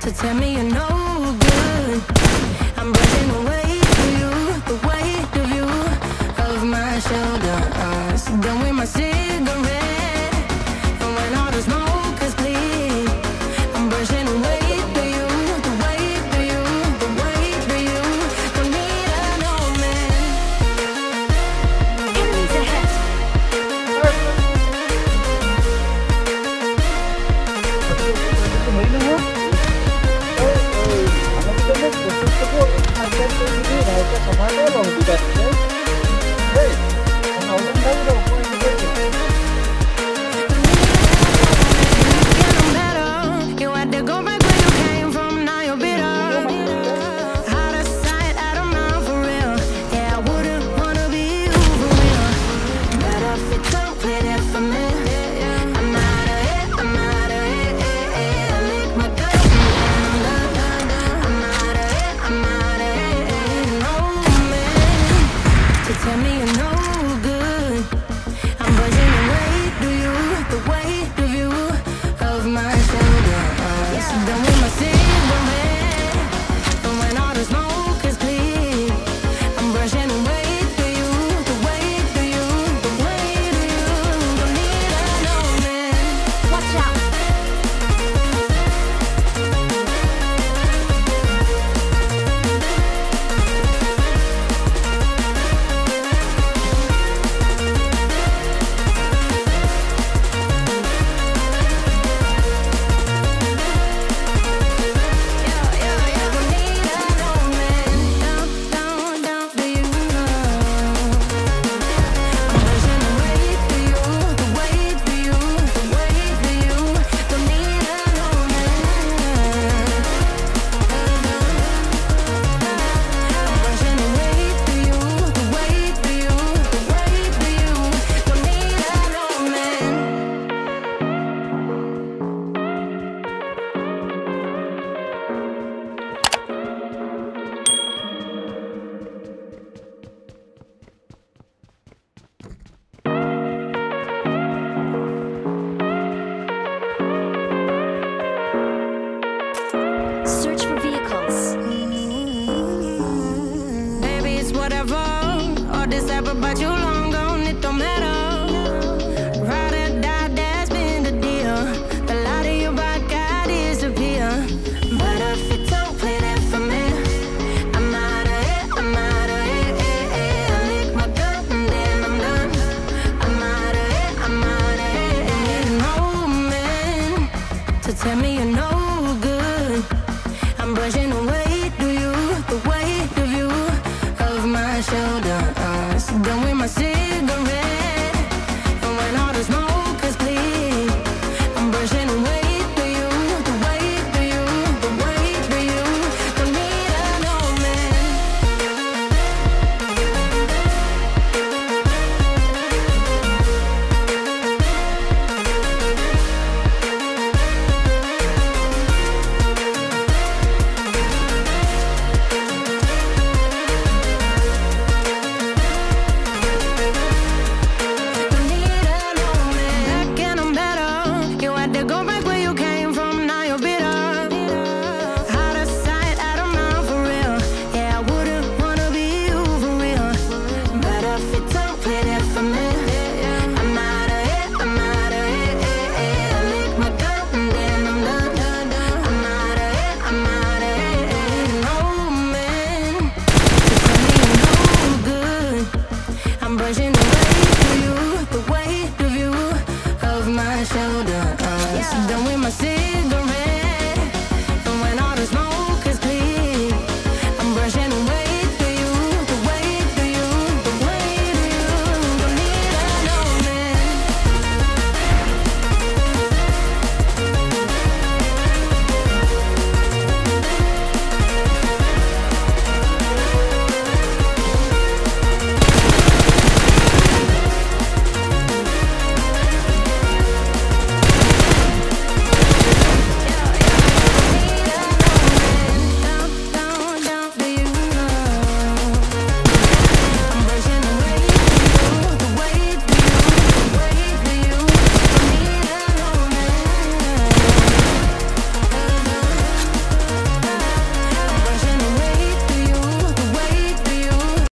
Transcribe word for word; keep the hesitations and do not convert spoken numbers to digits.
to tell me you're no good. I'm brushing away for you, the weight of you, of my shoulders. Done with my cigarette, and when all the smoke is clear, I'm brushing away for you, the weight for you, the weight for you. Don't need a no man. Enemies ahead. But you long gone, it don't matter. Ride or die, that's been the deal. The light of your back, I disappear. But if you don't play that for me, I'm out of it, I'm out of it, eh, eh. I lick my gun and then I'm done. I'm out of it, I'm out of it, eh. No man to tell me you're no good. I'm brushing away, do you, the weight of you, of my shoulders. Done with my city.